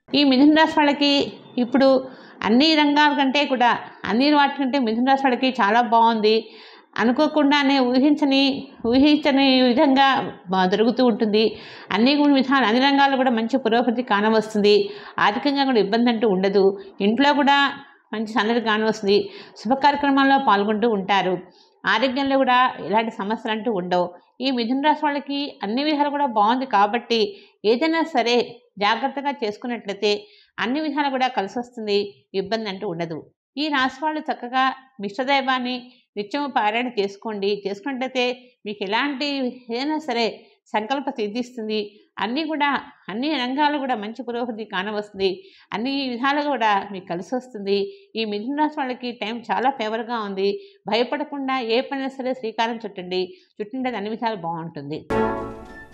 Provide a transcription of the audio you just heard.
ఈ మిథున రాశి వాళ్ళకి ఇప్పుడు అన్ని రంగాల కంటే కూడా అన్ని వాటి కంటే మిథున రాశి వాళ్ళకి చాలా బాగుంది. అనుకోకుండానే ఊహించని విధంగా జరుగుతూ ఉంటుంది. అన్ని రంగాల్లో కూడా మంచి పురోగతి కానవస్తుంది. ఆర్థికంగా కూడా ఇబ్బంది అంటూ ఉండదు. ఇంట్లో కూడా మంచి సన్నద్ధి కానవస్తుంది. శుభ కార్యక్రమాల్లో పాల్గొంటూ ఉంటారు. ఆరోగ్యంలో కూడా ఎలాంటి సమస్యలు అంటూ ఉండవు. ఈ మిథున రాశి వాళ్ళకి అన్ని విధాలు కూడా బాగుంది కాబట్టి ఏదైనా సరే జాగ్రత్తగా చేసుకున్నట్లయితే అన్ని విధాలు కూడా కలిసి వస్తుంది. ఇబ్బంది అంటూ ఉండదు. ఈ రాశి వాళ్ళు చక్కగా ఇష్టదైవాన్ని నిత్యము పారాయణ చేసుకున్నట్లయితే మీకు ఏదైనా సరే సంకల్ప సిద్ధిస్తుంది. అన్ని రంగాలు కూడా మంచి పురోగతి కానవస్తుంది. అన్ని విధాలుగా కూడా మీకు కలిసి వస్తుంది. ఈ మిథున రాశి వాళ్ళకి టైం చాలా ఫేవర్గా ఉంది. భయపడకుండా ఏ పనైనా సరే శ్రీకారం చుట్టండి. అన్ని విధాలు బాగుంటుంది.